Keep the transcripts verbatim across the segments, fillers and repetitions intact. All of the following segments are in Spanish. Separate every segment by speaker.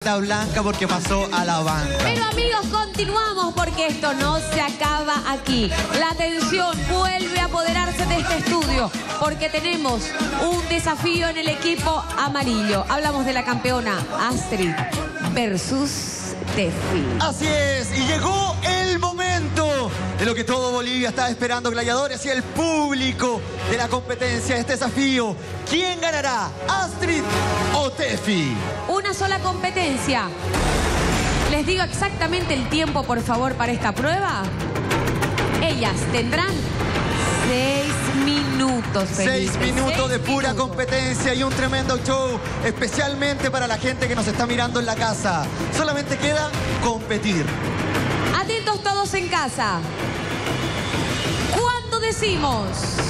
Speaker 1: camiseta blanca porque pasó a la banca.
Speaker 2: Pero amigos, continuamos porque esto no se acaba aquí. La tensión vuelve a apoderarse de este estudio porque tenemos un desafío en el equipo amarillo. Hablamos de la campeona Astrid versus Tefi.
Speaker 1: Así es, y llegó el momento de lo que todo Bolivia estaba esperando, gladiadores y el público de la competencia, este desafío. ¿Quién ganará, Astrid o Tefi?
Speaker 2: Una sola competencia. Les digo exactamente el tiempo, por favor, para esta prueba. Ellas tendrán seis minutos.
Speaker 1: Seis minutos
Speaker 2: seis
Speaker 1: de pura
Speaker 2: minutos.
Speaker 1: competencia y un tremendo show, especialmente para la gente que nos está mirando en la casa. Solamente queda competir.
Speaker 2: Atentos todos en casa. ¿Cuándo decimos?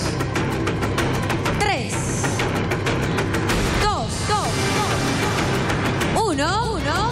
Speaker 2: Tres, dos, dos, uno, uno.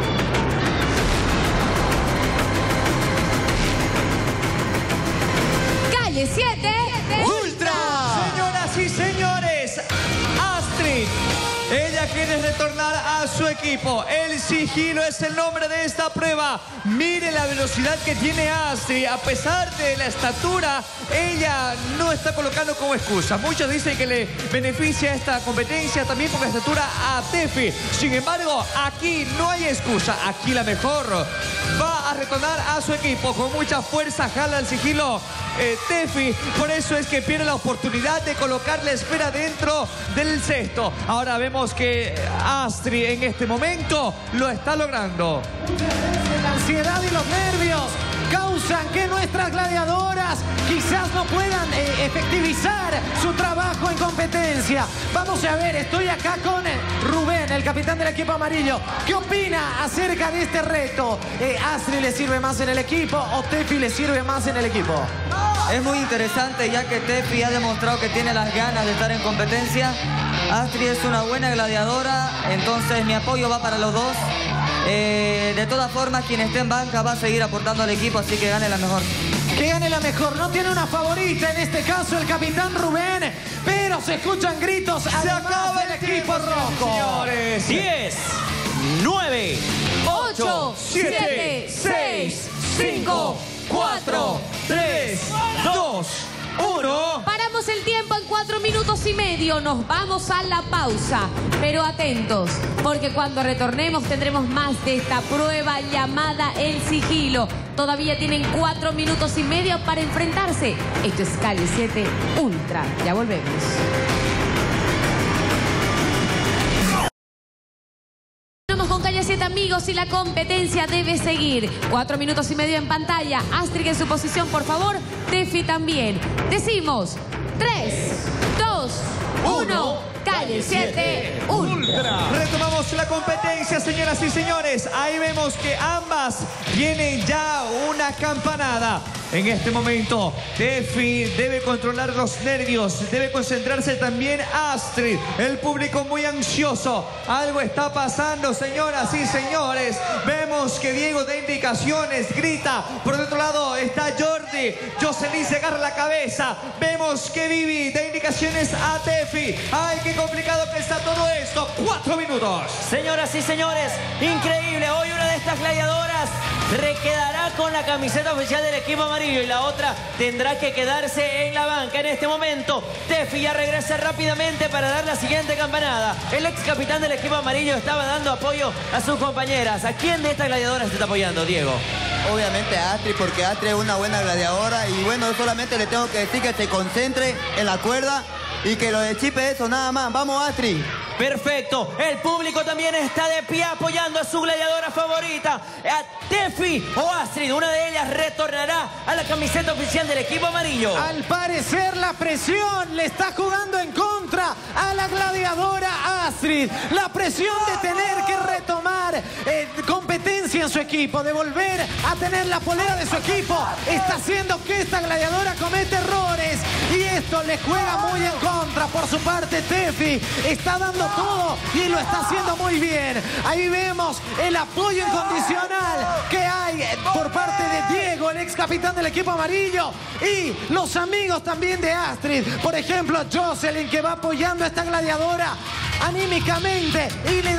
Speaker 2: Calle siete.
Speaker 1: ¡Ultra!
Speaker 3: Señoras y señores, Astrid, ella quiere retornar a su equipo. El sigilo es el nombre de esta prueba. Mire la velocidad que tiene Astrid. A pesar de la estatura, ella no está colocando como excusa. Muchos dicen que le beneficia esta competencia también por la estatura a Tefi. Sin embargo, aquí no hay excusa. Aquí la mejor va a retornar a su equipo. Con mucha fuerza jala el sigilo eh, Tefi. Por eso es que pierde la oportunidad de colocar la esfera dentro del cesto. Ahora vemos que Astrid en este momento lo está logrando.
Speaker 4: La ansiedad y los nervios causan que nuestras gladiadoras quizás no puedan eh, efectivizar su trabajo en competencia. Vamos a ver, estoy acá con eh, Rubén, el capitán del equipo amarillo. ¿Qué opina acerca de este reto? Eh, ¿Astrid le sirve más en el equipo o Tefi le sirve más en el equipo?
Speaker 5: Es muy interesante ya que Tefi ha demostrado que tiene las ganas de estar en competencia. Astrid es una buena gladiadora, entonces mi apoyo va para los dos. Eh, de todas formas, quien esté en banca va a seguir aportando al equipo, así que gane la mejor.
Speaker 4: Que gane la mejor. No tiene una favorita, en este caso el capitán Rubén, pero se escuchan gritos.
Speaker 3: Se acaba el equipo rojo. Señores,
Speaker 6: diez, nueve,
Speaker 2: ocho, siete, seis, cinco, cuatro,
Speaker 3: tres, dos, uno.
Speaker 2: Paramos el tiempo en cuatro minutos y medio. Nos vamos a la pausa. Pero atentos, porque cuando retornemos tendremos más de esta prueba llamada el sigilo. Todavía tienen cuatro minutos y medio para enfrentarse. Esto es Calle siete Ultra. Ya volvemos. Con Calle siete, amigos, y la competencia debe seguir. Cuatro minutos y medio en pantalla. Astrid en su posición, por favor. Tefi también. Decimos tres, dos, uno. Calle siete Ultra.
Speaker 3: Retomamos la competencia, señoras y señores. Ahí vemos que ambas tienen ya una campanada. En este momento, Tefi debe controlar los nervios, debe concentrarse también Astrid. El público muy ansioso. Algo está pasando, señoras y señores. Vemos que Diego da indicaciones, grita. Por otro lado está Jordi. Jocelyn se agarra la cabeza. Vemos que Vivi da indicaciones a Tefi. ¡Ay, qué complicado que está todo esto! Cuatro minutos.
Speaker 6: Señoras y señores, increíble. Hoy una de estas gladiadoras quedará con la camiseta oficial del equipo amarillo y la otra tendrá que quedarse en la banca. En este momento, Tefi ya regresa rápidamente para dar la siguiente campanada. El ex capitán del equipo amarillo estaba dando apoyo a sus compañeras. ¿A quién de estas gladiadoras se está apoyando, Diego?
Speaker 5: Obviamente a Astrid, porque Astrid es una buena gladiadora y bueno, solamente le tengo que decir que se concentre en la cuerda y que lo de Chipe eso, nada más. ¡Vamos, Astrid!
Speaker 6: Perfecto. El público también está de pie apoyando a su gladiadora favorita, a Tefi o Astrid. Una de ellas retornará a la camiseta oficial del equipo amarillo.
Speaker 4: Al parecer la presión le está jugando en contra a la gladiadora Astrid. La presión de tener que retomar eh, competencia en su equipo, de volver a tener la polera de su equipo, está haciendo que esta gladiadora cometa errores y esto le juega muy en contra. Por su parte, Tefi está dando todo y lo está haciendo muy bien. Ahí vemos el apoyo incondicional que hay por parte de Diego, el ex capitán del equipo amarillo, y los amigos también de Astrid. Por ejemplo, Jocelyn, que va apoyando a esta gladiadora anímicamente y le da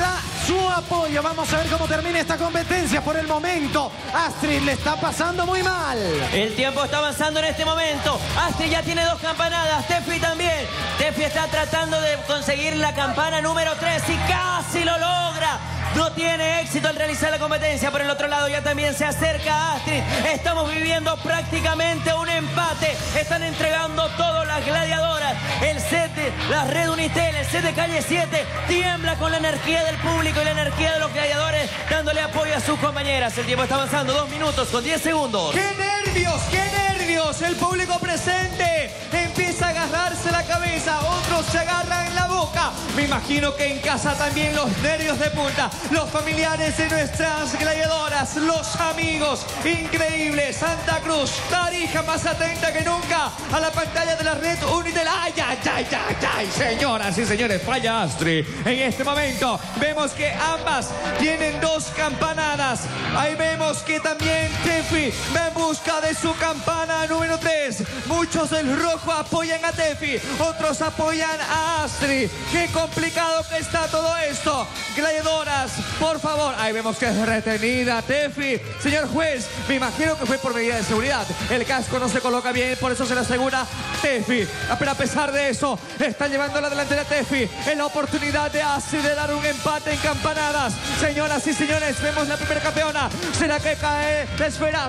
Speaker 4: su apoyo. Vamos a ver cómo termina esta competencia. Por el momento, Astrid le está pasando muy mal.
Speaker 6: El tiempo está avanzando en este momento. Astrid ya tiene dos campanadas. Tefi también. Tefi está tratando de conseguir la campana número tres y casi lo logra. No tiene éxito al realizar la competencia. Por el otro lado ya también se acerca Astrid. Estamos viviendo prácticamente un empate. Están entregando todas las gladiadoras. El set de la Red Unitel, el set de Calle siete, tiembla con la energía del público y la energía de los gladiadores, dándole apoyo a sus compañeras. El tiempo está avanzando, dos minutos con diez segundos.
Speaker 3: ¡Qué nervios, qué nervios! El público presente empieza a agarrarse la cabeza, otros se agarran la boca. Me imagino que en casa también los nervios de punta. Los familiares de nuestras gladiadoras, los amigos, increíble. Santa Cruz, Tarija más atenta que nunca a la pantalla de la Red Unitel. ¡Ay, ay, ay, ay, ay! Señoras y señores, falla Astrid. En este momento vemos que ambas tienen dos campanadas. Ahí vemos que también Tefi va en busca de su campana número tres. Muchos del rojo apoyan a Tefi, otros apoyan a Astrid. ¡Qué complicado que está todo esto! Gladiadoras, por favor. Ahí vemos que es retenida Tefi. Señor juez, me imagino que fue por medida de seguridad. El casco no se coloca bien, por eso se le asegura Tefi. Pero a pesar de eso, están llevando la delantera Tefi. En la oportunidad de Astrid de dar un empate en campanadas. Señoras y señores, vemos la primera campeona. ¿Será que cae la esfera?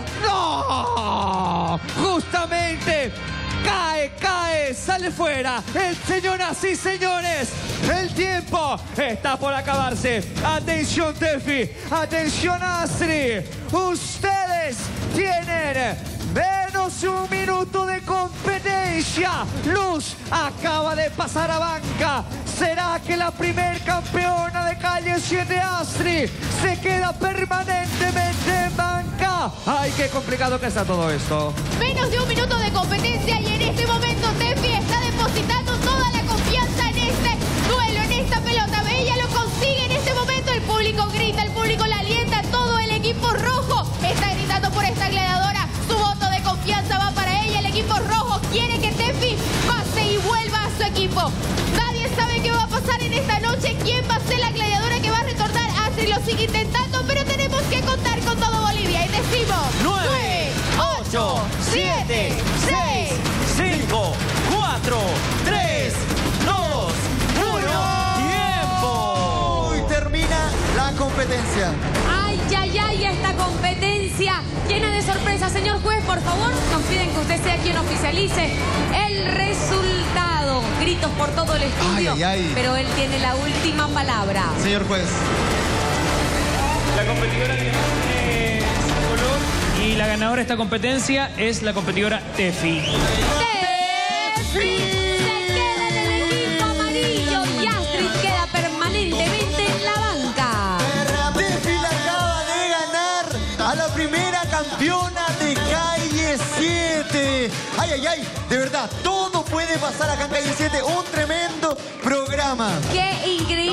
Speaker 3: ¡No! Justamente cae, cae, sale fuera. El, señoras y señores, el tiempo está por acabarse. Atención Tefi, atención Astrid. Ustedes tienen menos de un minuto de competencia. Luz acaba de pasar a banca. ¿Será que la primer campeona de Calle siete, Astrid, se queda permanentemente en banca? Ay, qué complicado que está todo esto.
Speaker 7: Menos de un minuto de competencia y en este momento Tefi está depositando toda la confianza en este duelo, en esta pelota. Ella lo consigue en este momento. El público grita, el público la alienta. Todo el equipo rojo está gritando por esta gladiadora. Su voto de confianza va para ella. El equipo rojo quiere que Tefi pase y vuelva a su equipo. Nadie sabe qué va a pasar en esta noche. ¿Quién va a ser la gladiadora que va a retornar? Astrid lo sigue intentando, pero tenemos que contar con todo Bolivia. Y decimos
Speaker 6: nueve, ocho, siete, seis, cinco, cuatro, tres, dos, uno. ¡Tiempo!
Speaker 1: Y termina la competencia.
Speaker 2: Ay, ay, ay, esta competencia llena de sorpresas. Señor juez, por favor, nos piden que usted sea quien oficialice el resultado. Gritos por todo el estudio,
Speaker 1: Ay, ay, ay.
Speaker 2: pero él tiene la última palabra.
Speaker 1: Señor juez.
Speaker 8: La competidora que tiene su color y la ganadora de esta competencia es la competidora Tefi.
Speaker 2: Tefi se queda en el equipo amarillo y Astrid queda permanentemente en la banca.
Speaker 1: Tefi la acaba de ganar a la primera campeona de Calle siete. Ay, ay, ay, de verdad, todo puede pasar acá en Calle siete. Un tremendo programa.
Speaker 2: Qué increíble.